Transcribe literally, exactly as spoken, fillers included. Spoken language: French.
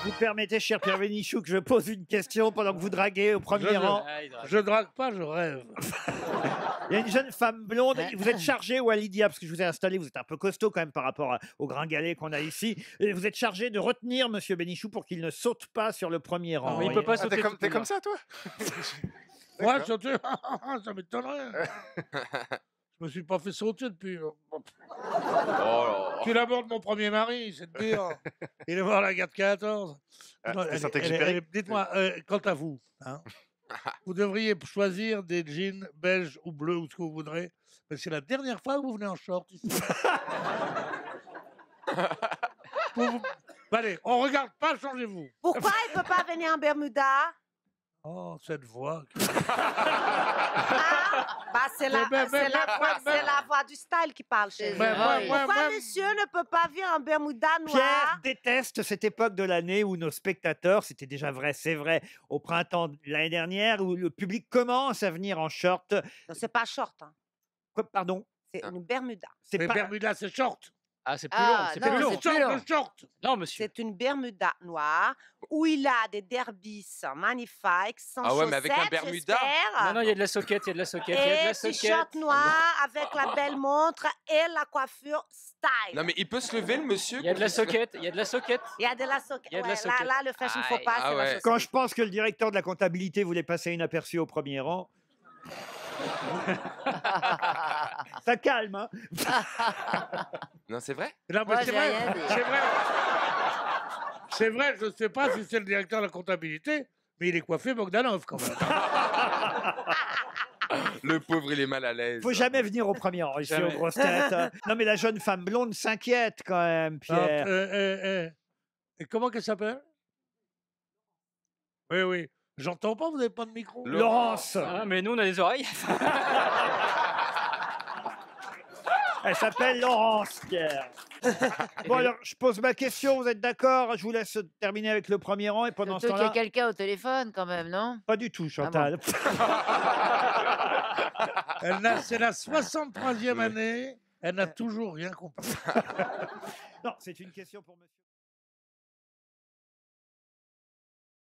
Vous permettez, cher Pierre Bénichou, que je pose une question pendant que vous draguez au premier Je, rang. je, je drague pas, je rêve. Il y a une jeune femme blonde. Vous êtes chargé, Walidia, parce que je vous ai installé, vous êtes un peu costaud quand même par rapport à- au gringalet qu'on a ici. Et vous êtes chargé de retenir Monsieur Bénichou pour qu'il ne saute pas sur le premier rang. Mais il Vous peut pas voyez. sauter. T'es comme, tout t'es le comme long. ça, toi? Moi, sauter, ça m'étonnerait. Je me suis pas fait sauter depuis. Oh là. Tu l'abordes mon premier mari, c'est de dire. Il est mort à la guerre de quatorze. Ah, Non, c'est elle- Saint-Exupéry. elle- elle- Dites-moi, euh, quant à vous, hein, vous devriez choisir des jeans beige ou bleu ou ce que vous voudrez, mais c'est la dernière fois que vous venez en short ici. Pour vous- Allez, on regarde pas, changez-vous. Pourquoi il peut pas venir en Bermuda? Oh, cette voix. Ah, bah c'est la, Mais- mais- c'est mais- la, mais- voix- mais- c'est la voix du style qui parle chez vous. Mais moi, moi, Pourquoi moi- monsieur ne peut pas venir en Bermuda Pierre noir? déteste cette époque de l'année où nos spectateurs, c'était déjà vrai, c'est vrai, au printemps de l'année dernière, où le public commence à venir en short. Non, c'est pas short, hein. Quoi, pardon? C'est une Bermuda. C'est Mais pas... Bermuda, c'est short. Ah, c'est plus Ah, long, c'est non, plus long. c'est plus long. Short de short. Non, monsieur. C'est une Bermuda noire où il a des derbys magnifiques, sans Ah ouais, mais avec un chaussettes, Bermuda? j'espère. Non, non, il y a de la soquette, il y a de la soquette, il y a de Et la soquette. t-shirt noir avec la belle montre et la coiffure style. Non, mais il peut se lever, le monsieur? Il y a de la soquette, il y a de la soquette. Il y a de la soquette. Il y a de la Ouais, là, soquette. là, le fashion faux Aïe, pas, ah c'est la ouais. soquette. Quand je pense que le directeur de la comptabilité voulait passer inaperçu au premier rang. Ça calme, hein? Non, c'est vrai? Non, mais Moi, c'est j'ai vrai. rien dit. C'est vrai. C'est vrai, je ne sais pas si c'est le directeur de la comptabilité, mais il est coiffé Bogdanov quand même. Le pauvre, il est mal à l'aise. Faut jamais venir au premier rang ici Jamais. aux grosses têtes. hein. Non, mais la jeune femme blonde s'inquiète quand même, Ah, Pierre. euh, euh, euh. Et comment qu'elle s'appelle? Oui, oui. J'entends pas, vous n'avez pas de micro. Laurence. Ah, mais nous, on a des oreilles. Elle s'appelle Laurence, Pierre. Bon, alors, je pose ma question, vous êtes d'accord? Je vous laisse terminer avec le premier rang et pendant ce Surtout qu'il y a temps-là... quelqu'un au téléphone quand même, non? Pas du tout, Chantal. Elle n'a- C'est la soixante-troisième année. Elle n'a toujours rien compris. Non, c'est une question pour monsieur.